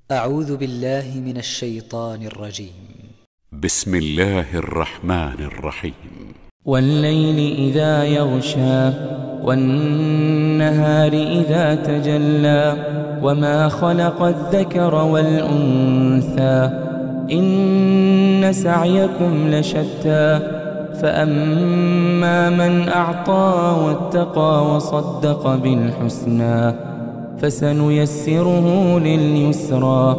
أعوذ بالله من الشيطان الرجيم. بسم الله الرحمن الرحيم. والليل إذا يغشى والنهار إذا تجلى وما خلق الذكر والأنثى إن سعيكم لشتى فأما من أعطى واتقى وصدق بالحسنى فسنيسره لليسرى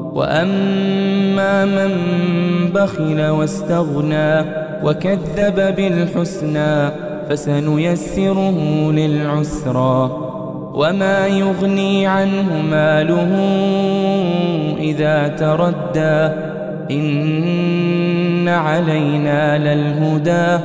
وأما من بخل واستغنى وكذب بالحسنى فسنيسره للعسرى وما يغني عنه ماله إذا تردى إن علينا للهدى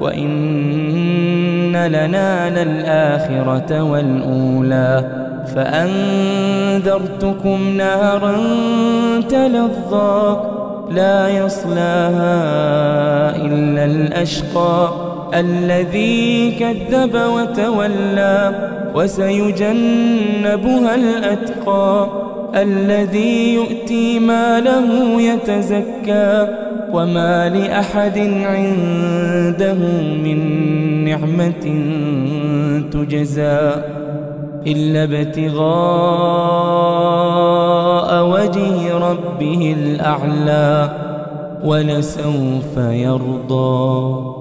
وإن لنا للآخرة والأولى فأنذرتكم نارا تلظى لا يصلاها إلا الأشقى الذي كذب وتولى وسيجنبها الأتقى الذي يؤتي ماله يتزكى وما لأحد عنده من نعمة تجزى إلا ابتغاء وجه ربه الأعلى ولسوف يرضى.